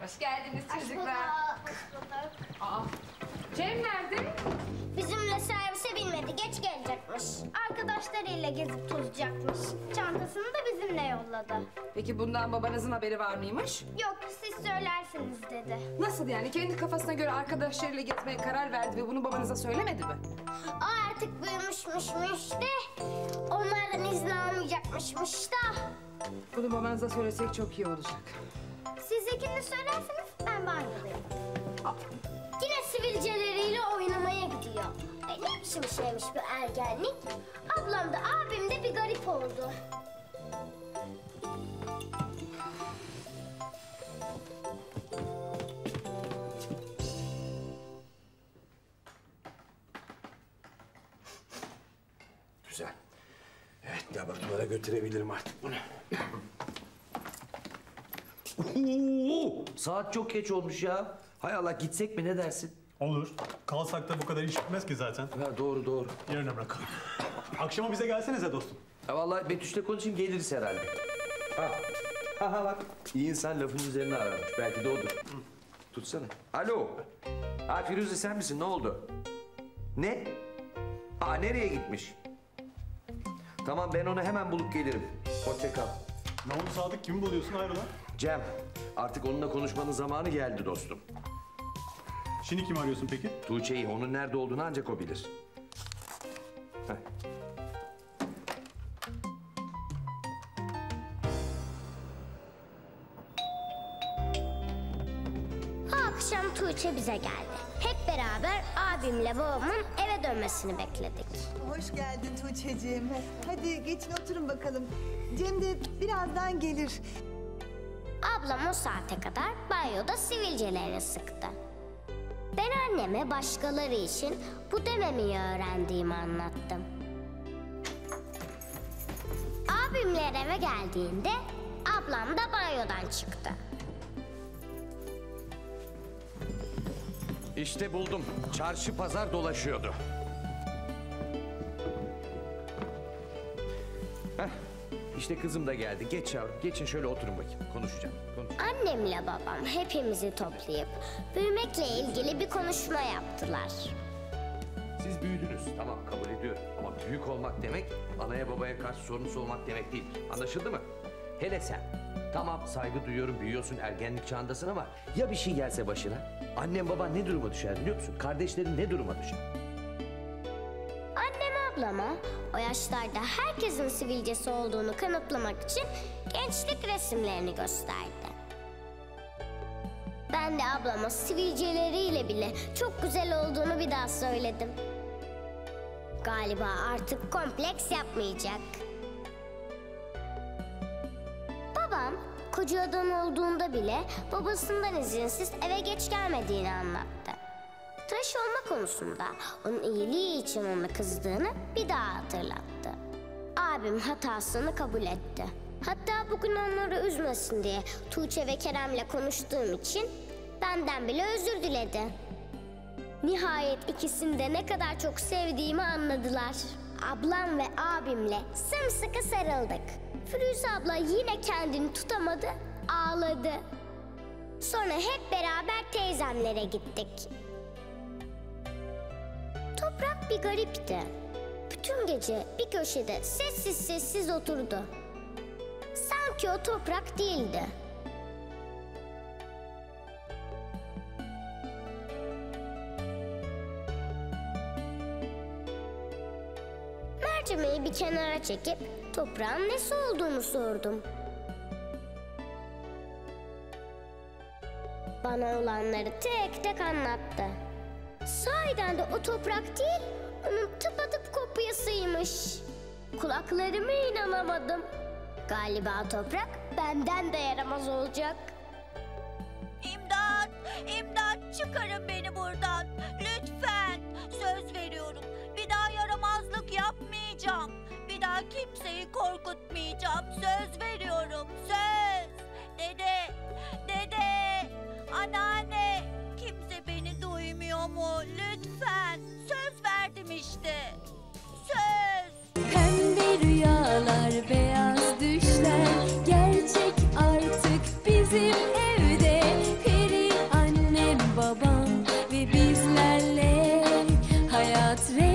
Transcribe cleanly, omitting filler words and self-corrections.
Hoş geldiniz çocuklar. Hoş bulduk. Aa, Cem nerede? Bizimle servise binmedi, geç gelecekmiş. Arkadaşlarıyla gezip tozacakmış. Çantasını da bizimle yolladı. Peki bundan babanızın haberi var mıymış? Yok, siz söylersiniz dedi. Nasıl yani? Kendi kafasına göre arkadaşlarıyla gezmeye karar verdi ve bunu babanıza söylemedi mi? O artık büyümüşmüş de onlardan izin almayacakmışmış da. Bunu babanıza söylesek çok iyi olacak. Siz ikiniz söylerseniz ben banyodayım. Aa, Yine sivilceleriyle oynamaya gidiyor. Ne biçim şeymiş bu ergenlik? Ablam da abim de bir garip oldu. Güzel. Evet, laboratuvara götürebilirim artık bunu. Saat çok geç olmuş ya. Hay Allah, gitsek mi, ne dersin? Olur. Kalsak da bu kadar iş bitmez ki zaten. Ha, doğru. Yarına bırakalım. Akşama bize gelsenize dostum. Ha, vallahi Betüş'le konuşayım, geliriz herhalde. Ha bak. İyi insan lafın üzerine ararmış. Belki de odur. Tutsana. Alo. Ha, Firuze sen misin? Ne oldu? Ne? Aa, nereye gitmiş? Tamam, ben onu hemen bulup gelirim. Hoşça kal. Ne oldu Sadık? Kimi buluyorsun hayrola? Cem, artık onunla konuşmanın zamanı geldi dostum. Şimdi kimi arıyorsun peki? Tuğçe'yi, onun nerede olduğunu ancak o bilir. Heh. O akşam Tuğçe bize geldi. Hep beraber abimle babamın eve dönmesini bekledik. Hoş geldin Tuğçe'ciğim. Hadi geçin oturun bakalım. Cem de birazdan gelir. Ablam o saate kadar banyoda sivilcelerini sıktı. Ben anneme başkaları için bu dememeyi öğrendiğimi anlattım. Abimler eve geldiğinde ablam da banyodan çıktı. İşte buldum. Çarşı pazar dolaşıyordu. Heh, işte kızım da geldi. Geç yavrum, geçin şöyle oturun bakayım. Konuşacağım. Annemle babam hepimizi toplayıp büyümekle ilgili bir konuşma yaptılar. Siz büyüdünüz. Tamam, kabul ediyorum. Ama büyük olmak demek, anaya babaya karşı sorumsuz olmak demek değil. Anlaşıldı mı? Hele sen. Tamam, saygı duyuyorum, büyüyorsun, ergenlik çağındasın ama ya bir şey gelse başına? Annem baban ne duruma düşer biliyor musun? Kardeşlerin ne duruma düşer? Annem ablama o yaşlarda herkesin sivilcesi olduğunu kanıtlamak için gençlik resimlerini gösterdi. Ben de ablama sivilceleriyle bile çok güzel olduğunu bir daha söyledim. Galiba artık kompleks yapmayacak. Babam koca adam olduğunda bile babasından izinsiz eve geç gelmediğini anlattı. Tıraş olma konusunda onun iyiliği için ona kızdığını bir daha hatırlattı. Abim hatasını kabul etti. Hatta bugün onları üzmesin diye Tuğçe ve Kerem'le konuştuğum için benden bile özür diledi. Nihayet ikisini de ne kadar çok sevdiğimi anladılar. Ablam ve abimle sımsıkı sarıldık. Firuze abla yine kendini tutamadı, ağladı. Sonra hep beraber teyzemlere gittik. Toprak bir garipti. Bütün gece bir köşede sessiz sessiz oturdu. Sanki o toprak değildi. Mercimeği bir kenara çekip toprağın nesi olduğunu sordum. Bana olanları tek tek anlattı. Sahiden de o toprak değil, onun tıpatıp kopyasıymış. Kulaklarıma inanamadım. Galiba toprak benden de yaramaz olacak. İmdat! İmdat! Çıkarın beni buradan. Lütfen. Söz veriyorum. Bir daha yaramazlık yapmayacağım. Bir daha kimseyi korkutmayacağım. Söz veriyorum. Söz. Dede! Dede! Anneanne! Kimse beni duymuyor mu? Lütfen. Söz verdim işte. Söz. Pembe rüyalar, beyaz düşler gerçek artık bizim evde. hasret